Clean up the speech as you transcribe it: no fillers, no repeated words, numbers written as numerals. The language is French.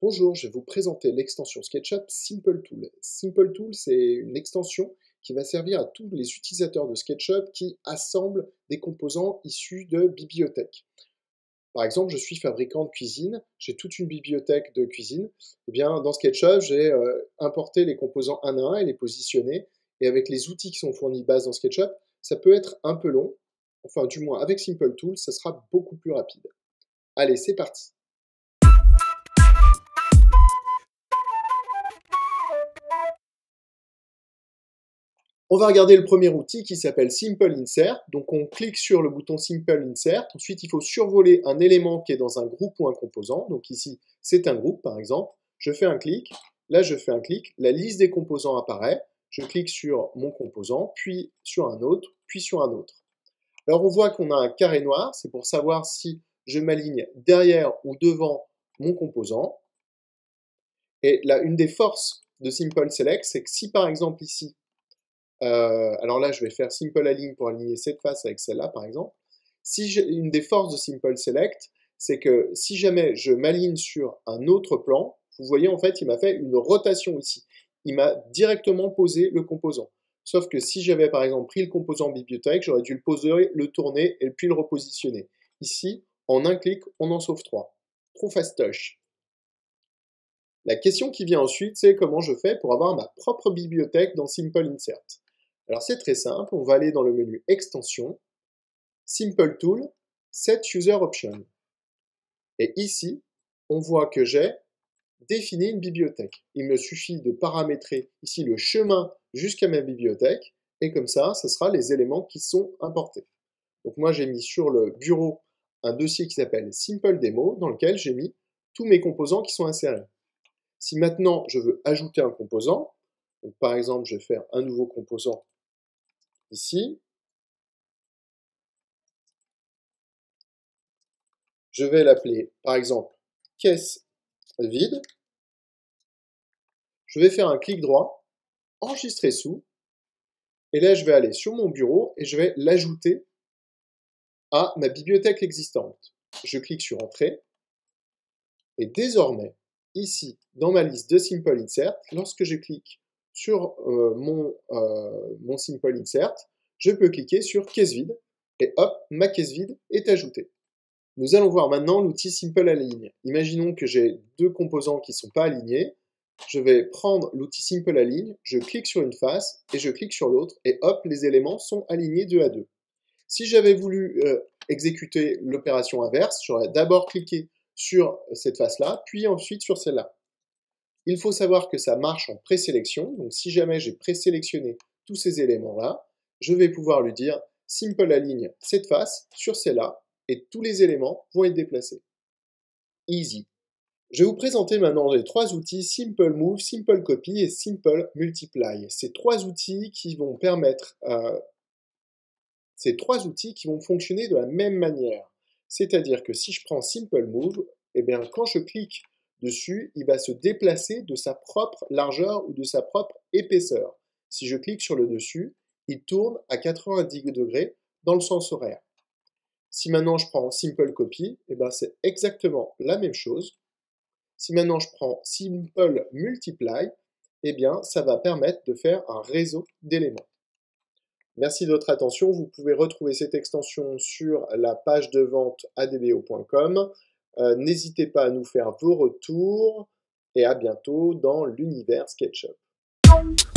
Bonjour, je vais vous présenter l'extension SketchUp Simple Tool. Simple Tool, c'est une extension qui va servir à tous les utilisateurs de SketchUp qui assemblent des composants issus de bibliothèques. Par exemple, je suis fabricant de cuisine, j'ai toute une bibliothèque de cuisine. Eh bien, dans SketchUp, j'ai importé les composants un à un et les positionné. Et avec les outils qui sont fournis de base dans SketchUp, ça peut être un peu long. Enfin, du moins, avec Simple Tool, ça sera beaucoup plus rapide. Allez, c'est parti! On va regarder le premier outil qui s'appelle Simple Insert. Donc on clique sur le bouton Simple Insert. Ensuite, il faut survoler un élément qui est dans un groupe ou un composant. Donc ici, c'est un groupe par exemple. Je fais un clic. Là, je fais un clic. La liste des composants apparaît. Je clique sur mon composant, puis sur un autre, puis sur un autre. Alors on voit qu'on a un carré noir. C'est pour savoir si je m'aligne derrière ou devant mon composant. Et là, une des forces de Simple Select, c'est que si par exemple ici, alors là, je vais faire Simple Align pour aligner cette face avec celle-là, par exemple. Une des forces de Simple Select, c'est que si jamais je m'aligne sur un autre plan, vous voyez, en fait, il m'a fait une rotation ici. Il m'a directement posé le composant. Sauf que si j'avais, par exemple, pris le composant bibliothèque, j'aurais dû le poser, le tourner et puis le repositionner. Ici, en un clic, on en sauve 3. Trop fastoche. La question qui vient ensuite, c'est comment je fais pour avoir ma propre bibliothèque dans Simple Insert. Alors c'est très simple, on va aller dans le menu Extension, Simple Tool, Set User Option. Et ici, on voit que j'ai défini une bibliothèque. Il me suffit de paramétrer ici le chemin jusqu'à ma bibliothèque, et comme ça, ce sera les éléments qui sont importés. Donc moi, j'ai mis sur le bureau un dossier qui s'appelle Simple Demo, dans lequel j'ai mis tous mes composants qui sont insérés. Si maintenant, je veux ajouter un composant, donc par exemple, je vais faire un nouveau composant ici. Je vais l'appeler, par exemple, caisse vide. Je vais faire un clic droit, enregistrer sous, et là, je vais aller sur mon bureau et je vais l'ajouter à ma bibliothèque existante. Je clique sur Entrée, et désormais, ici, dans ma liste de Simple Insert, lorsque je clique sur mon Simple Insert, je peux cliquer sur caisse vide, et hop, ma caisse vide est ajoutée. Nous allons voir maintenant l'outil Simple Align. Imaginons que j'ai deux composants qui ne sont pas alignés. Je vais prendre l'outil Simple Align, je clique sur une face et je clique sur l'autre et hop, les éléments sont alignés 2 à 2. Si j'avais voulu exécuter l'opération inverse, j'aurais d'abord cliqué sur cette face-là, puis ensuite sur celle-là. Il faut savoir que ça marche en présélection, donc si jamais j'ai présélectionné tous ces éléments-là, je vais pouvoir lui dire Simple Align cette face sur celle-là, et tous les éléments vont être déplacés. Easy. Je vais vous présenter maintenant les trois outils Simple Move, Simple Copy et Simple Multiply. Ces trois outils qui vont fonctionner de la même manière. C'est-à-dire que si je prends Simple Move, eh bien, quand je clique dessus, il va se déplacer de sa propre largeur ou de sa propre épaisseur. Si je clique sur le dessus, il tourne à 90 degrés dans le sens horaire. Si maintenant je prends Simple Copy, eh ben c'est exactement la même chose. Si maintenant je prends Simple Multiply, eh bien ça va permettre de faire un réseau d'éléments. Merci de votre attention. Vous pouvez retrouver cette extension sur la page de vente adbo.com. N'hésitez pas à nous faire vos retours et à bientôt dans l'univers SketchUp.